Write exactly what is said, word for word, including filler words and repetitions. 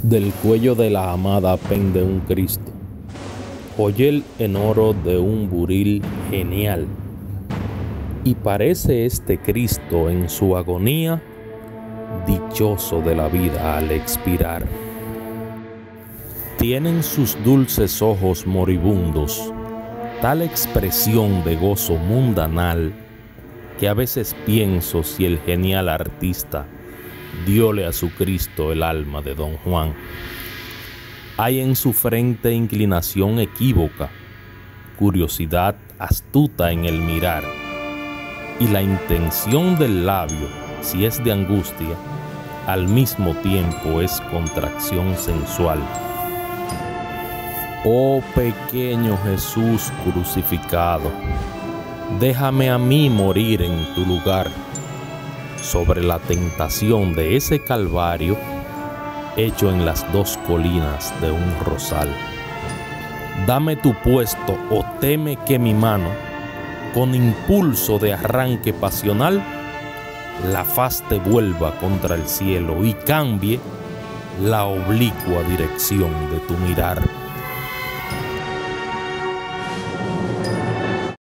Del cuello de la amada pende un Cristo, joyel en oro de un buril genial, y parece este Cristo en su agonía dichoso de la vida al expirar. Tienen sus dulces ojos moribundos tal expresión de gozo mundanal que a veces pienso si el genial artista diole a su Cristo el alma de Don Juan. Hay en su frente inclinación equívoca, curiosidad astuta en el mirar, y la intención del labio, si es de angustia, al mismo tiempo es contracción sensual. Oh pequeño Jesús crucificado, déjame a mí morir en tu lugar, sobre la tentación de ese calvario hecho en las dos colinas de un rosal. Dame tu puesto o teme que mi mano, con impulso de arranque pasional, la faz te vuelva contra el cielo y cambie la oblicua dirección de tu mirar.